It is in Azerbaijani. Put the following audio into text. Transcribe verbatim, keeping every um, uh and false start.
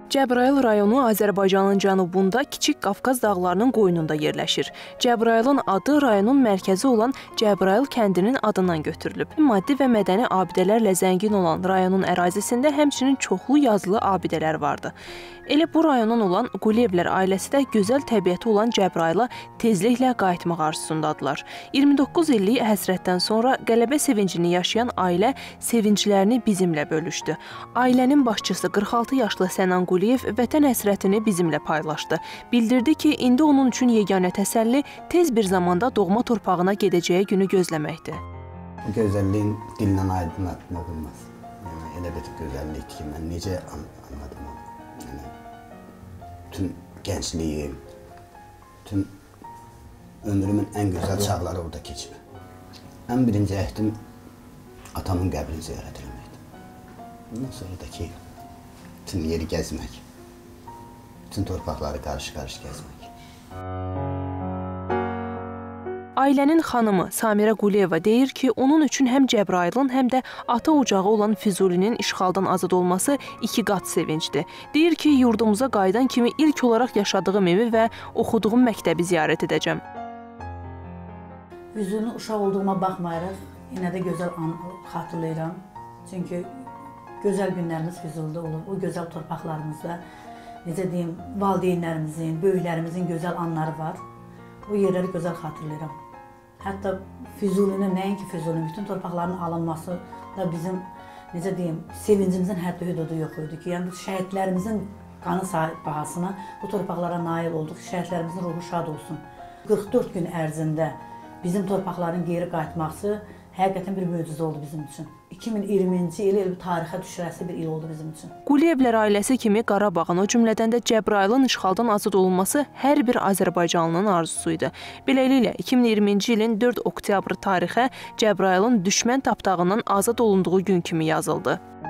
Cəbrayıl rayonu Azərbaycanın cənubunda Kiçik Qafqaz dağlarının qoynunda yerləşir. Cəbrayılın adı rayonun mərkəzi olan Cəbrayıl kəndinin adından götürülüb. Maddi və mədəni abidələrlə zəngin olan rayonun ərazisində həmçinin çoxlu yazılı abidələr vardı. Elə bu rayonun olan Quliyevlər ailəsi də gözəl təbiəti olan Cəbrayıla tezliklə qayıtmaq arzusundadılar. iyirmi doqquz illik həsrətdən sonra qələbə sevincini yaşayan ailə sevinclərini bizimlə bölüşdü. Ailənin başçısı qırx altı yaşlı Sənan Quliyev vətən həsrətini bizimlə paylaşdı. Bildirdi ki, indi onun üçün yeganə təsəlli tez bir zamanda doğma torpağına gedəcəyi günü gözləməkdir. Bu gözəlliyin dillə aydınlatmaq olmaz. Yəni, elə bir gözəllik ki, mən necə anladım onu. Yəni, bütün gəncliyim, bütün ömrümün ən gözəl çağları orada keçib. Ən birinci əhdim atamın qəbrini ziyarət etməkdir. Bundan sonra da ki, bütün yeri gəzmək, bütün torpaqları qarşı-qarşı gəzmək. Ailənin xanımı Samirə Quliyeva deyir ki, onun üçün həm Cəbrayılın, həm də ata ocağı olan Füzulinin işğaldan azad olması iki qat sevincdir. Deyir ki, yurdumuza qayıdan kimi ilk olaraq yaşadığım evi və oxuduğum məktəbi ziyarət edəcəm. Füzulinin uşaq olduğuma baxmayaraq, yenə də gözəl an xatırlayıram. Çünki gözəl günlərimiz Füzulda olub, o gözəl torpaqlarımızda, necə deyim, valideynlərimizin, böyüklərimizin gözəl anları var. O yerləri gözəl xatırlayıram. Hətta Füzulinin, nəinki Füzulinin, bütün torpaqların alınması da bizim, necə deyim, sevincimizin həddi hüdudu yox idi ki, yəni şəhidlərimizin qanı bahasına bu torpaqlara nail olduq, şəhidlərimizin ruhu şad olsun. qırx dörd gün ərzində bizim torpaqların geri qayıtması həqiqətən bir möcüzə oldu bizim üçün. iki min iyirminci il il tarixə düşürəsi bir il oldu bizim üçün. Quliyevlər ailəsi kimi Qarabağın, o cümlədən də Cəbrayılın işğaldan azad olunması hər bir Azərbaycanlının arzusu idi. Beləliklə, iki min iyirminci ilin dörd oktyabr tarixə Cəbrayılın düşmən tapdağından azad olunduğu gün kimi yazıldı.